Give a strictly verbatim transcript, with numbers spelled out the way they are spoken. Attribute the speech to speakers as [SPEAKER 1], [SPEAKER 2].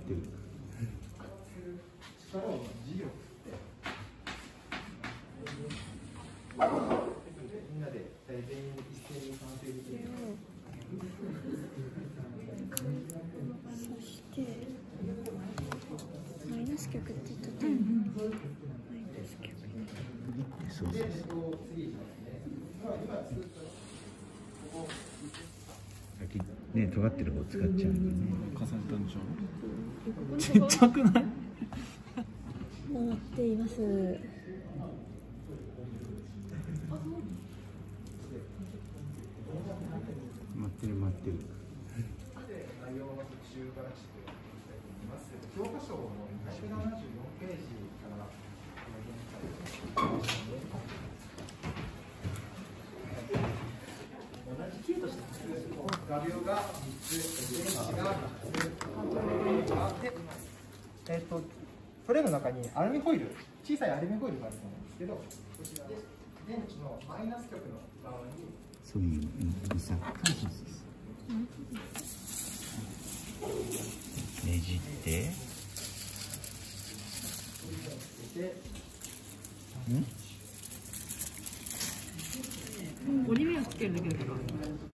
[SPEAKER 1] ってる。
[SPEAKER 2] 力を自由を振ってみんなで全員一斉に完成できる。
[SPEAKER 3] そしてマイナス極って言った点、マイナス極ね。
[SPEAKER 1] そうそうそう。先ね尖ってる方使っちゃうんでね。
[SPEAKER 4] 重ねたんでしょ。ちっちゃくない？
[SPEAKER 3] 回っています。
[SPEAKER 1] 待ってる待ってる。
[SPEAKER 2] 内容の復習からしていきたいと思います。教科書のにひゃくななじゅうよんページから同じ系として画鋲がみっつ、電池がみっつ。で、えっとフレームの中にアルミホイル、小さいアルミホイルがあると思うんですけど、こちらで電池のマイナス極の側に
[SPEAKER 1] そういうのさ、ねじって。
[SPEAKER 3] 折り目をつけるだけだけど。